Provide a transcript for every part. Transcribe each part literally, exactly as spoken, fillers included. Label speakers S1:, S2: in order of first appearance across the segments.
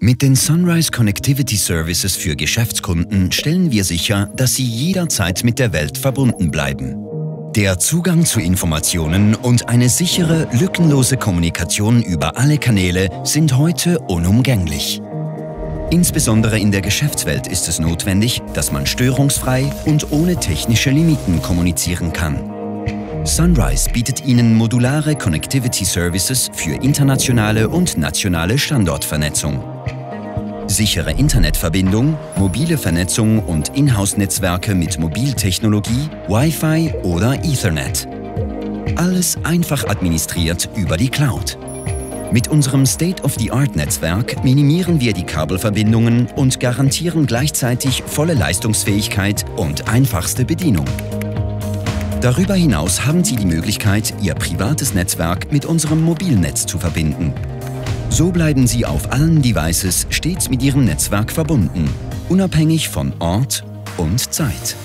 S1: Mit den Sunrise Connectivity Services für Geschäftskunden stellen wir sicher, dass sie jederzeit mit der Welt verbunden bleiben. Der Zugang zu Informationen und eine sichere, lückenlose Kommunikation über alle Kanäle sind heute unumgänglich. Insbesondere in der Geschäftswelt ist es notwendig, dass man störungsfrei und ohne technische Limiten kommunizieren kann. Sunrise bietet Ihnen modulare Connectivity Services für internationale und nationale Standortvernetzung. Sichere Internetverbindung, mobile Vernetzung und Inhouse-Netzwerke mit Mobiltechnologie, Wi-Fi oder Ethernet. Alles einfach administriert über die Cloud. Mit unserem State-of-the-Art-Netzwerk minimieren wir die Kabelverbindungen und garantieren gleichzeitig volle Leistungsfähigkeit und einfachste Bedienung. Darüber hinaus haben Sie die Möglichkeit, Ihr privates Netzwerk mit unserem Mobilnetz zu verbinden. So bleiben Sie auf allen Devices stets mit Ihrem Netzwerk verbunden, unabhängig von Ort und Zeit.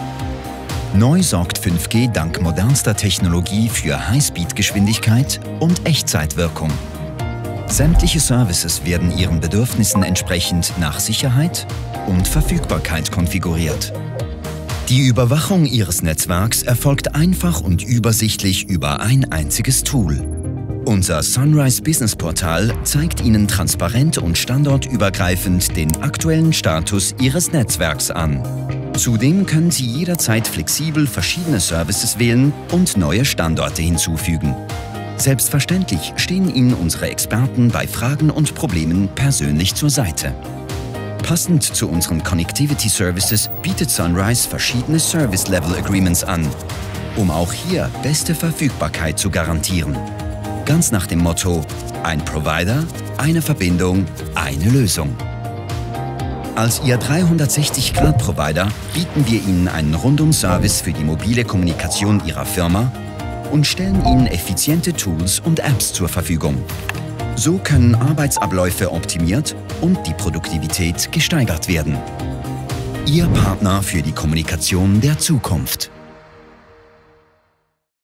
S1: Neu sorgt fünf G dank modernster Technologie für Highspeed-Geschwindigkeit und Echtzeitwirkung. Sämtliche Services werden Ihren Bedürfnissen entsprechend nach Sicherheit und Verfügbarkeit konfiguriert. Die Überwachung Ihres Netzwerks erfolgt einfach und übersichtlich über ein einziges Tool. Unser Sunrise Business Portal zeigt Ihnen transparent und standortübergreifend den aktuellen Status Ihres Netzwerks an. Zudem können Sie jederzeit flexibel verschiedene Services wählen und neue Standorte hinzufügen. Selbstverständlich stehen Ihnen unsere Experten bei Fragen und Problemen persönlich zur Seite. Passend zu unseren Connectivity Services bietet Sunrise verschiedene Service Level Agreements an, um auch hier beste Verfügbarkeit zu garantieren. Ganz nach dem Motto: ein Provider, eine Verbindung, eine Lösung. Als Ihr dreihundertsechzig Grad Provider bieten wir Ihnen einen Rundum-Service für die mobile Kommunikation Ihrer Firma und stellen Ihnen effiziente Tools und Apps zur Verfügung. So können Arbeitsabläufe optimiert und die Produktivität gesteigert werden. Ihr Partner für die Kommunikation der Zukunft.